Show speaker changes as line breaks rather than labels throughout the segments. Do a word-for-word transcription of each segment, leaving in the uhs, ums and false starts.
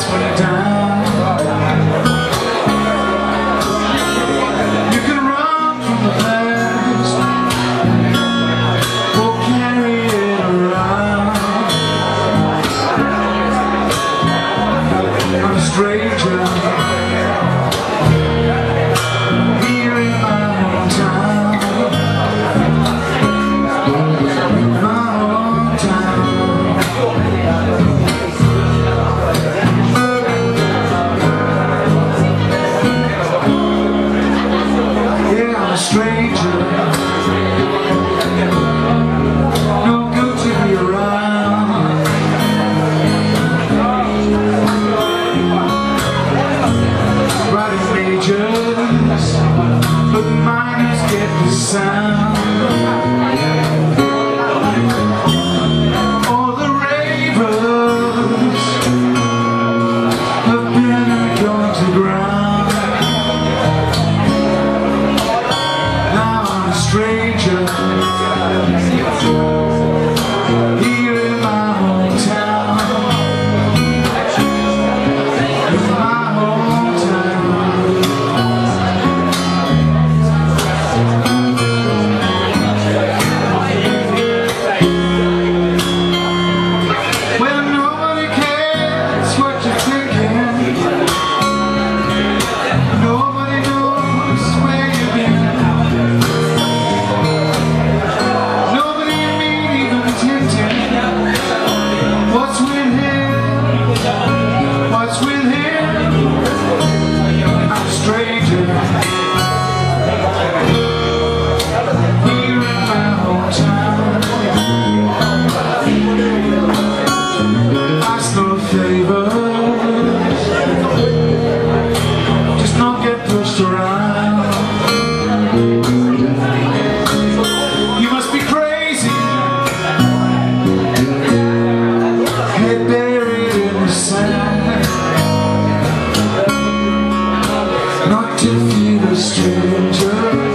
lights went down. You can run from the past or carry it around. I'm a stranger here in my hometown. My hometown. Yeah, I'm a stranger, no good to be around. Writing majors, but minors get the sound. All the ravers have been and gone to ground. Now I'm a stranger here in my hometown. In my hometown. Well, nobody cares what you're thinking. Nobody knows where you've been. Nobody mean even tinting. What's with him? What's with him? I'm a stranger here in my hometown. Ask no favors, just not get pushed around. You must be crazy, head buried in the sand, not to feed a stranger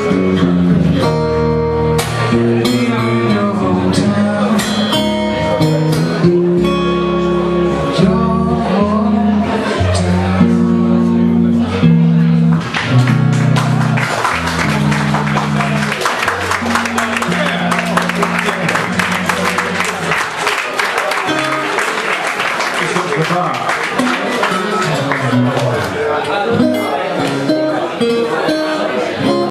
here in your hometown. Your hometown.